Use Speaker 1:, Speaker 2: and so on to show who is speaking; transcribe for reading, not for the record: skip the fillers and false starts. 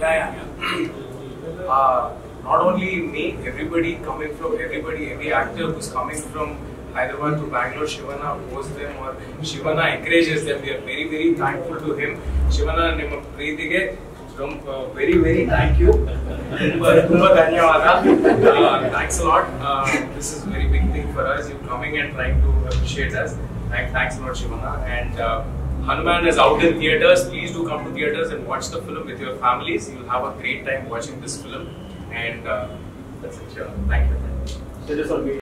Speaker 1: Yeah, yeah. Not only me, every actor who's coming from Hyderabad to Bangalore, Shivana hosts them or Shivana encourages them. We are very, very thankful to him. Shivana, ನಿಮ್ಮ ಪ್ರೀತಿಗೆ very thank you. ತುಂಬಾ ಧನ್ಯವಾದ. Thanks a lot. This is a very big thing for us. You coming and trying to appreciate us. Thanks a lot, Shivana. And Hanuman is out in theaters. Please do come to theaters and watch the film with your families. You'll have a great time watching this film. And that's it. Thank you.